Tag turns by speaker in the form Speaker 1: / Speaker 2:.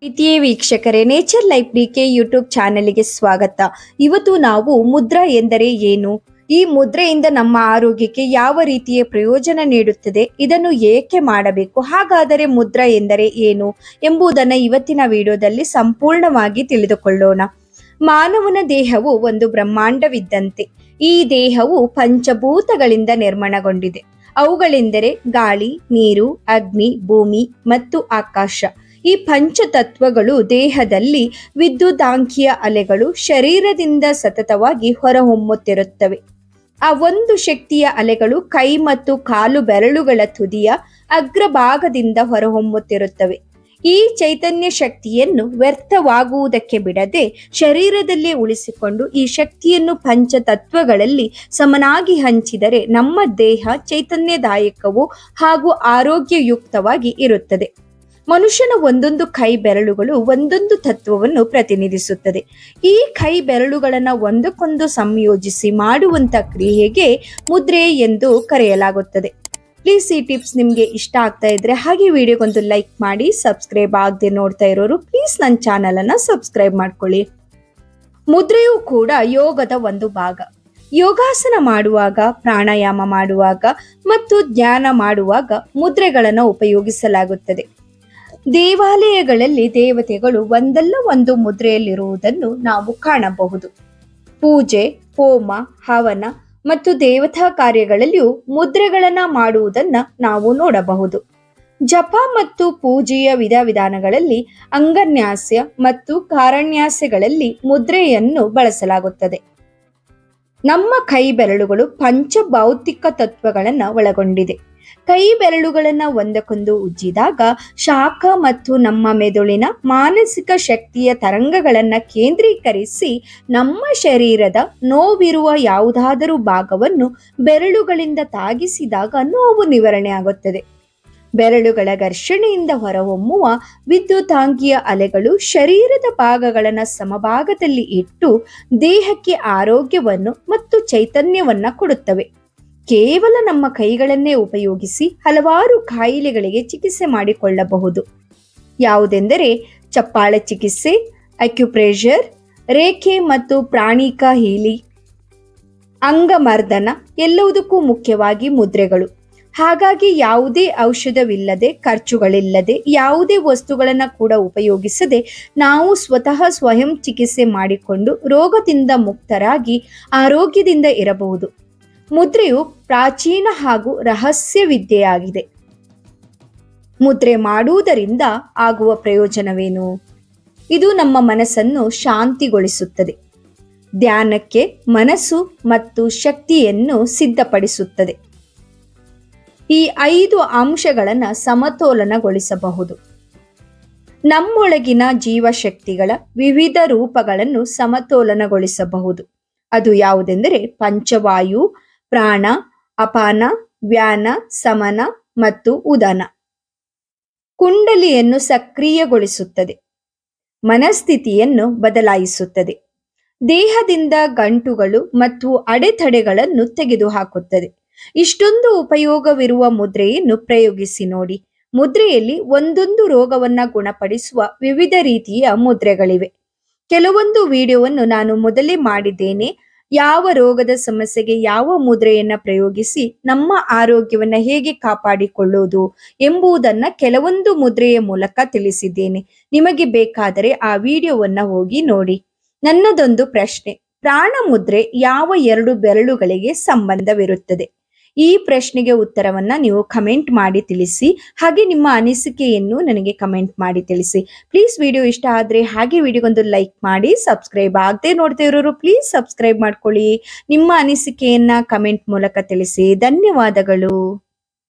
Speaker 1: ಪ್ರೀತಿಯ ವೀಕ್ಷಕರೇ, nature life DK YouTube ಚಾನೆಲ್ಗೆ ಸ್ವಾಗತ. ಇವತ್ತು ನಾವು ಮುದ್ರಾ ಎಂದರೆ ಏನು, ಈ ಮುದ್ರೆಯಿಂದ ನಮ್ಮ ಆರೋಗ್ಯಕ್ಕೆ ಯಾವ ರೀತಿಯ ಪ್ರಯೋಜನ ನೀಡುತ್ತದೆ, ಇದನ್ನು ಏಕೆ ಮಾಡಬೇಕು, ಹಾಗಾದರೆ ಮುದ್ರಾ ಎಂದರೆ ಏನು ಎಂಬುದನ್ನು ಇವತ್ತಿನ ವಿಡಿಯೋದಲ್ಲಿ ಸಂಪೂರ್ಣವಾಗಿ ತಿಳಿದುಕೊಳ್ಳೋಣ. ಮಾನವನ ದೇಹವು ಒಂದು ಬ್ರಹ್ಮಾಂಡವಿದ್ದಂತೆ. ಈ ದೇಹವು ಪಂಚಭೂತಗಳಿಂದ ನಿರ್ಮಾಣಗೊಂಡಿದೆ. ಅವುಗಳೆಂದರೆ ಗಾಳಿ, ನೀರು, ಅಗ್ನಿ, ಭೂಮಿ ಮತ್ತು ಆಕಾಶ. ಈ ಪಂಚತತ್ವಗಳು ದೇಹದಲ್ಲಿ ವಿದ್ಯುದಾಂಕೀಯ ಅಲೆಗಳು ಶರೀರದಿಂದ ಸತತವಾಗಿ ಹೊರಹೊಮ್ಮುತ್ತಿರುತ್ತವೆ. ಆ ಒಂದು ಶಕ್ತಿಯ ಅಲೆಗಳು ಕೈ ಮತ್ತು ಕಾಲು ಬೆರಳುಗಳ ತುದಿಯ ಅಗ್ರಭಾಗದಿಂದ ಹೊರಹೊಮ್ಮುತ್ತಿರುತ್ತವೆ. ಈ ಚೈತನ್ಯ ಶಕ್ತಿಯನ್ನು ವ್ಯರ್ಥವಾಗುವುದಕ್ಕೆ ಬಿಡದೆ ಶರೀರದಲ್ಲೇ ಉಳಿಸಿಕೊಂಡು ಈ ಶಕ್ತಿಯನ್ನು ಪಂಚತತ್ವಗಳಲ್ಲಿ ಸಮನಾಗಿ ಹಂಚಿದರೆ ನಮ್ಮ ದೇಹ ಚೈತನ್ಯದಾಯಕವೂ ಹಾಗೂ ಆರೋಗ್ಯಯುಕ್ತವಾಗಿ ಇರುತ್ತದೆ. ಮನುಷ್ಯನ ಒಂದೊಂದು ಕೈ ಬೆರಳುಗಳು ಒಂದೊಂದು ತತ್ವವನ್ನು ಪ್ರತಿನಿಧಿಸುತ್ತದೆ. ಈ ಕೈ ಬೆರಳುಗಳನ್ನು ಒಂದಕ್ಕೊಂದು ಸಂಯೋಜಿಸಿ ಮಾಡುವಂತ ಕ್ರಿಯೆಗೆ ಮುದ್ರೆ ಎಂದು ಕರೆಯಲಾಗುತ್ತದೆ. ಪ್ಲೀಸ್ ಈ ಟಿಪ್ಸ್ ನಿಮಗೆ ಇಷ್ಟ ಆಗ್ತಾ ಇದ್ರೆ ಹಾಗೆ ವಿಡಿಯೋಗೊಂದು ಲೈಕ್ ಮಾಡಿ, ಸಬ್ಸ್ಕ್ರೈಬ್ ಆಗದೆ ನೋಡ್ತಾ ಇರೋರು ಪ್ಲೀಸ್ ನನ್ನ ಚಾನಲ್ ಅನ್ನ ಸಬ್ಸ್ಕ್ರೈಬ್ ಮಾಡ್ಕೊಳ್ಳಿ. ಮುದ್ರೆಯೂ ಕೂಡ ಯೋಗದ ಒಂದು ಭಾಗ. ಯೋಗಾಸನ ಮಾಡುವಾಗ, ಪ್ರಾಣಾಯಾಮ ಮಾಡುವಾಗ ಮತ್ತು ಧ್ಯಾನ ಮಾಡುವಾಗ ಮುದ್ರೆಗಳನ್ನು ಉಪಯೋಗಿಸಲಾಗುತ್ತದೆ. ದೇವಾಲಯಗಳಲ್ಲಿ ದೇವತೆಗಳು ಒಂದಲ್ಲ ಒಂದು ಮುದ್ರೆಯಲ್ಲಿರುವುದನ್ನು ನಾವು ಕಾಣಬಹುದು. ಪೂಜೆ, ಹೋಮ, ಹವನ ಮತ್ತು ದೇವತಾ ಕಾರ್ಯಗಳಲ್ಲಿಯೂ ಮುದ್ರೆಗಳನ್ನ ಮಾಡುವುದನ್ನ ನಾವು ನೋಡಬಹುದು. ಜಪ ಮತ್ತು ಪೂಜೆಯ ವಿಧಾನಗಳಲ್ಲಿ ಅಂಗನ್ಯಾಸ ಮತ್ತು ಕಾರಣ್ಯಾಸಗಳಲ್ಲಿ ಮುದ್ರೆಯನ್ನು ಬಳಸಲಾಗುತ್ತದೆ. ನಮ್ಮ ಕೈ ಬೆರಳುಗಳು ಪಂಚಭೌತಿಕ ತತ್ವಗಳನ್ನು ಒಳಗೊಂಡಿದೆ. ಕೈ ಬೆರಳುಗಳನ್ನ ಒಂದಕ್ಕೊಂದು ಉಜ್ಜಿದಾಗ ಶಾಖ ಮತ್ತು ನಮ್ಮ ಮೆದುಳಿನ ಮಾನಸಿಕ ಶಕ್ತಿಯ ತರಂಗಗಳನ್ನ ಕೇಂದ್ರೀಕರಿಸಿ ನಮ್ಮ ಶರೀರದ ನೋವಿರುವ ಯಾವುದಾದರೂ ಭಾಗವನ್ನು ಬೆರಳುಗಳಿಂದ ತಾಗಿಸಿದಾಗ ನೋವು ನಿವಾರಣೆ ಆಗುತ್ತದೆ. ಬೆರಳುಗಳ ಘರ್ಷಣೆಯಿಂದ ಹೊರಹೊಮ್ಮುವ ವಿದ್ಯುತಾಂಕೀಯ ಅಲೆಗಳು ಶರೀರದ ಭಾಗಗಳನ್ನು ಸಮಭಾಗದಲ್ಲಿ ಇಟ್ಟು ದೇಹಕ್ಕೆ ಆರೋಗ್ಯವನ್ನು ಮತ್ತು ಚೈತನ್ಯವನ್ನ ಕೊಡುತ್ತವೆ. ಕೇವಲ ನಮ್ಮ ಕೈಗಳನ್ನೇ ಉಪಯೋಗಿಸಿ ಹಲವಾರು ಕಾಯಿಲೆಗಳಿಗೆ ಚಿಕಿತ್ಸೆ ಮಾಡಿಕೊಳ್ಳಬಹುದು. ಯಾವುದೆಂದರೆ ಚಪ್ಪಾಳೆ ಚಿಕಿತ್ಸೆ, ಅಕ್ಯುಪ್ರೆಷರ್, ರೇಖೆ ಮತ್ತು ಪ್ರಾಣಿಕ ಹೀಲಿ, ಅಂಗಮರ್ದನ ಎಲ್ಲವುದಕ್ಕೂ ಮುಖ್ಯವಾಗಿ ಮುದ್ರೆಗಳು. ಹಾಗಾಗಿ ಯಾವುದೇ ಔಷಧವಿಲ್ಲದೆ, ಖರ್ಚುಗಳಿಲ್ಲದೆ, ಯಾವುದೇ ವಸ್ತುಗಳನ್ನು ಕೂಡ ಉಪಯೋಗಿಸದೆ ನಾವು ಸ್ವಯಂ ಚಿಕಿತ್ಸೆ ಮಾಡಿಕೊಂಡು ರೋಗದಿಂದ ಮುಕ್ತರಾಗಿ ಆರೋಗ್ಯದಿಂದ ಇರಬಹುದು. ಮುದ್ರೆಯು ಪ್ರಾಚೀನ ಹಾಗೂ ರಹಸ್ಯ ವಿದ್ಯೆಯಾಗಿದೆ. ಮುದ್ರೆ ಮಾಡುವುದರಿಂದ ಆಗುವ ಪ್ರಯೋಜನವೇನು? ಇದು ನಮ್ಮ ಮನಸ್ಸನ್ನು ಶಾಂತಿಗೊಳಿಸುತ್ತದೆ. ಧ್ಯಾನಕ್ಕೆ ಮನಸ್ಸು ಮತ್ತು ಶಕ್ತಿಯನ್ನು ಸಿದ್ಧಪಡಿಸುತ್ತದೆ. ಈ 5 ಅಂಶಗಳನ್ನು ಸಮತೋಲನಗೊಳಿಸಬಹುದು. ನಮ್ಮೊಳಗಿನ ಜೀವಶಕ್ತಿಗಳ ವಿವಿಧ ರೂಪಗಳನ್ನು ಸಮತೋಲನಗೊಳಿಸಬಹುದು. ಅದು ಯಾವುದೆಂದರೆ ಪಂಚವಾಯು, ಪ್ರಾಣ, ಅಪಾನ, ವ್ಯಾನ, ಸಮನ ಮತ್ತು ಉದಾನ. ಕುಂಡಲಿಯನ್ನು ಸಕ್ರಿಯಗೊಳಿಸುತ್ತದೆ. ಮನಸ್ಥಿತಿಯನ್ನು ಬದಲಾಯಿಸುತ್ತದೆ. ದೇಹದಿಂದ ಗಂಟುಗಳು ಮತ್ತು ಅಡೆತಡೆಗಳನ್ನು ತೆಗೆದುಹಾಕುತ್ತದೆ. ಇಷ್ಟೊಂದು ಉಪಯೋಗವಿರುವ ಮುದ್ರೆಯನ್ನು ಪ್ರಯೋಗಿಸಿ ನೋಡಿ. ಮುದ್ರೆಯಲ್ಲಿ ಒಂದೊಂದು ರೋಗವನ್ನ ಗುಣಪಡಿಸುವ ವಿವಿಧ ರೀತಿಯ ಮುದ್ರೆಗಳಿವೆ. ಕೆಲವೊಂದು ವಿಡಿಯೋವನ್ನು ನಾನು ಮೊದಲೇ ಮಾಡಿದ್ದೇನೆ. ಯಾವ ರೋಗದ ಸಮಸ್ಯೆಗೆ ಯಾವ ಮುದ್ರೆಯನ್ನ ಪ್ರಯೋಗಿಸಿ ನಮ್ಮ ಆರೋಗ್ಯವನ್ನ ಹೇಗೆ ಕಾಪಾಡಿಕೊಳ್ಳುವುದು ಎಂಬುದನ್ನ ಕೆಲವೊಂದು ಮುದ್ರೆಯ ಮೂಲಕ ತಿಳಿಸಿದ್ದೇನೆ. ನಿಮಗೆ ಬೇಕಾದರೆ ಆ ವಿಡಿಯೋವನ್ನ ಹೋಗಿ ನೋಡಿ. ನನ್ನದೊಂದು ಪ್ರಶ್ನೆ, ಪ್ರಾಣ ಮುದ್ರೆ ಯಾವ 2 ಬೆರಳುಗಳಿಗೆ ಸಂಬಂಧವಿರುತ್ತದೆ? ಈ ಪ್ರಶ್ನೆಗೆ ಉತ್ತರವನ್ನ ನೀವು ಕಮೆಂಟ್ ಮಾಡಿ ತಿಳಿಸಿ. ಹಾಗೆ ನಿಮ್ಮ ಅನಿಸಿಕೆಯನ್ನು ನನಗೆ ಕಮೆಂಟ್ ಮಾಡಿ ತಿಳಿಸಿ. ಪ್ಲೀಸ್ ವಿಡಿಯೋ ಇಷ್ಟ ಆದ್ರೆ ಹಾಗೆ ವಿಡಿಯೋಗೊಂದು ಲೈಕ್ ಮಾಡಿ, ಸಬ್ಸ್ಕ್ರೈಬ್ ಆಗದೆ ನೋಡ್ತಾ ಇರೋರು ಪ್ಲೀಸ್ ಸಬ್ಸ್ಕ್ರೈಬ್ ಮಾಡ್ಕೊಳ್ಳಿ. ನಿಮ್ಮ ಅನಿಸಿಕೆಯನ್ನ ಕಮೆಂಟ್ ಮೂಲಕ ತಿಳಿಸಿ. ಧನ್ಯವಾದಗಳು.